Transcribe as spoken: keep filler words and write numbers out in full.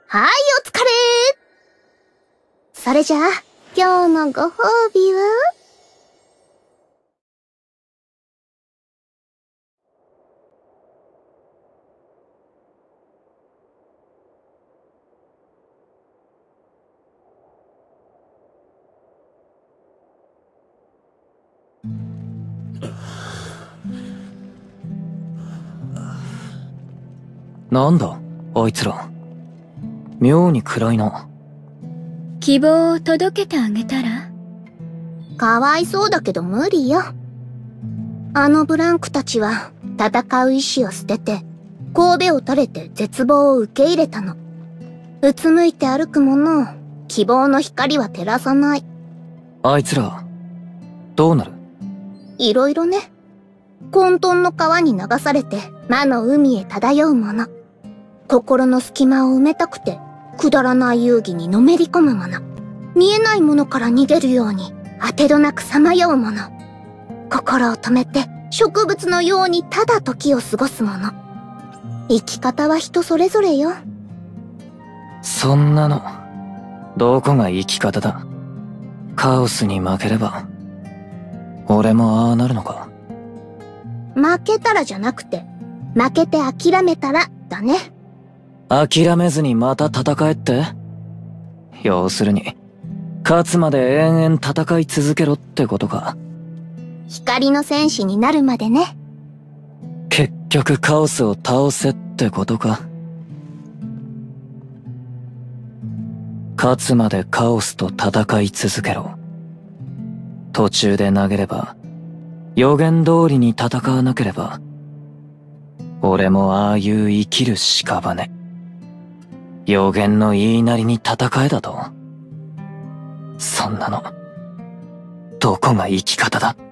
はい、お疲れ。それじゃあ、今日のご褒美は？ なんだあいつら、妙に暗いな。 希望を届けてあげたら？ かわいそうだけど無理よ。あのブランクたちは戦う意志を捨てて、神戸を垂れて絶望を受け入れたの。うつむいて歩く者を希望の光は照らさない。 あいつらどうなる？ いろいろね。混沌の川に流されて魔の海へ漂う者。心の隙間を埋めたくてくだらない遊戯にのめり込む者。見えないものから逃げるように当てどなくさまよう者。心を止めて植物のようにただ時を過ごす者。生き方は人それぞれよ。 そんなのどこが生き方だ。カオスに負ければ俺もああなるのか。 負けたらじゃなくて、負けて諦めたらだね。 諦めずにまた戦えって？要するに勝つまで延々戦い続けろってことか。 光の戦士になるまでね。 結局カオスを倒せってことか。勝つまでカオスと戦い続けろ。途中で投げれば予言通りに戦わなければ俺もああいう生きる屍。予言の言いなりに戦えだと？そんなのどこが生き方だ。